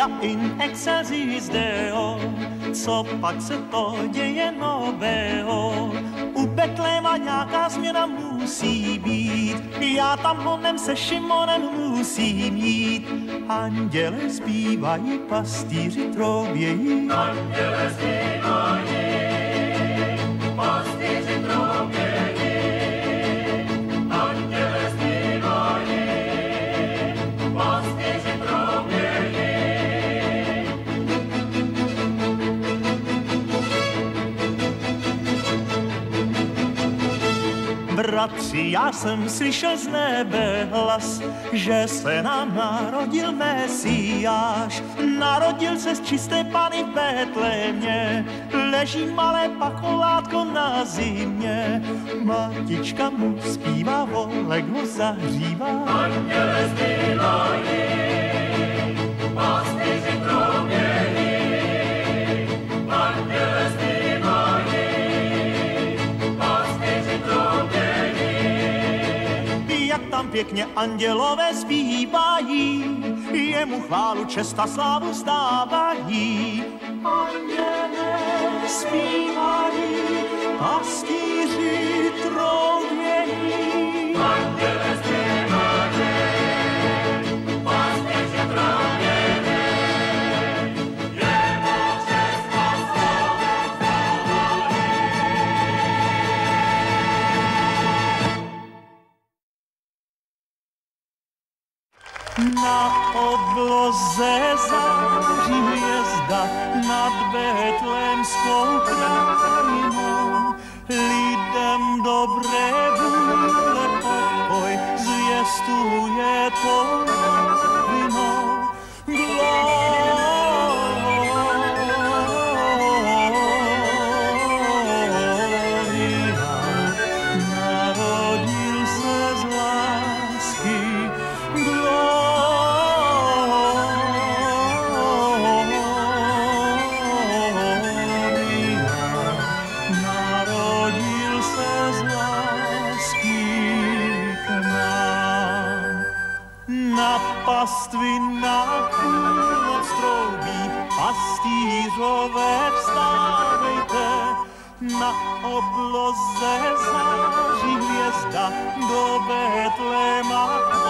Via in excelsis Deo, co pak se to děje nového? U Betléma nějaká změna musí být, já tam honem se Šimonem musím jít. Anděle zpívají, pastýři troubějí. Anděle zpívají, pastýři troubějí. Anděle zpívají, pastýři troubějí. Bratři, já jsem slyšel z nebe hlas, že se nám narodil Mesiáš. Narodil se z čisté Panny v Betlémě, leží malé pacholátko na zimě. Matička mu zpívá, volek ho zahřívá. Anděle zpívají, pastýři troubějí. Anděle zpívají, pastýři troubějí. Jak tam pěkně andělové zpívají, jemu chválu, čest a slávu vzdávají. Anděle zpívají, pastýři troubějí. Anděle zpívají, pastýři troubějí. Jemu čest a slávu vzdávají. Na obloze září hvězda nad Betlémskou krajinou. Lidem dobré vůle pokoj zvěstuje to novinou. Narodil se z lásky. Narodil se z lásky k nám. Na pastvy na půlnoc troubí, pastýřové vstávejte. Na obloze září hvězda, do Betléma